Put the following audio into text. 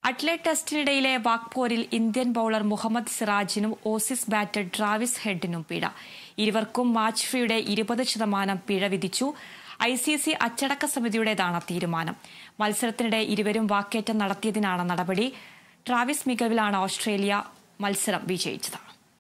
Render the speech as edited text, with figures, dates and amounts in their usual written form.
Athlete ടെസ്റ്റിനിടയിലെ വാക്പോരിൽ Indian bowler Muhammad സിറാജിനും ഓസീസ് ബാറ്റർ ട്രാവിസ് ഹെഡിനും പിഴ. ഇരുവർക്കും മാച്ച് ഫീയുടെ 20% പിഴ വിധിച്ചു. ICC അച്ചടക്ക സമിതിയുടേതാണ് തീരുമാനം. മത്സരത്തിനിടെ ഇരുവരും വാക്കേറ്റം നടത്തിയതിനാണ് നടപടി. ട്രാവിസ് മികവിലാണ് ഓസ്ട്രേലിയ മത്സരം വിജയിച്ചത്.